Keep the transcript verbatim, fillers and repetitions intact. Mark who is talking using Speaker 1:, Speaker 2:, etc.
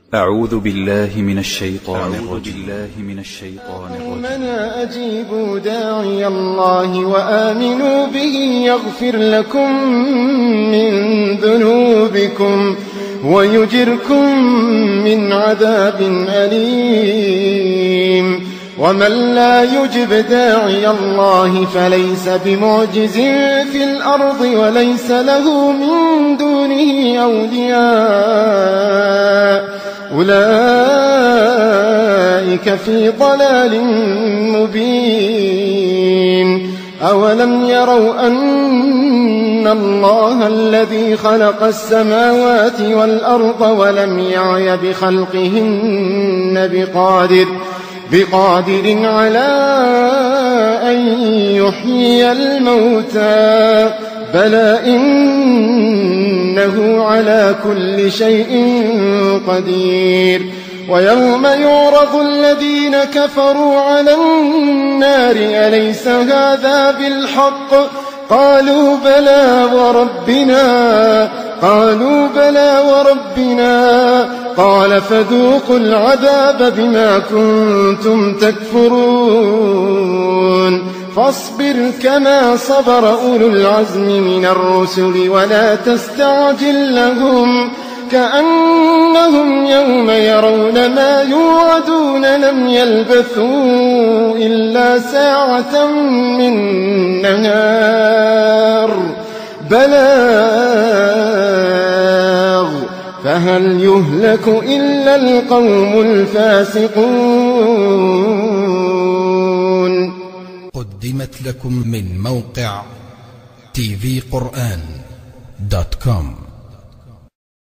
Speaker 1: أعوذ بالله من الشيطان الرجيم.
Speaker 2: آمنا أجيبوا داعي الله وآمنوا به يغفر لكم من ذنوبكم ويجركم من عذاب أليم. ومن لا يجب داعي الله فليس بمعجز في الأرض وليس له من دونه أولياء أولئك في ضلال مبين. أولم يروا أن الله الذي خلق السماوات والأرض ولم يعي بخلقهن بقادر بقادر على أن يحيي الموتى بلى إنه على كل شيء قدير. ويوم يعرض الذين كفروا على النار أليس هذا بالحق قالوا بلى وربنا قالوا بلى وربنا قال فذوقوا العذاب بما كنتم تكفرون. فاصبر كما صبر أولو العزم من الرسل ولا تستعجل لهم كأنهم يوم يرون ما يوعدون لم يلبثوا إلا ساعة من نهار بلاغ فهل يهلك إلا القوم الفاسقون.
Speaker 3: قدمت لكم من موقع تي في قرآن دوت كوم.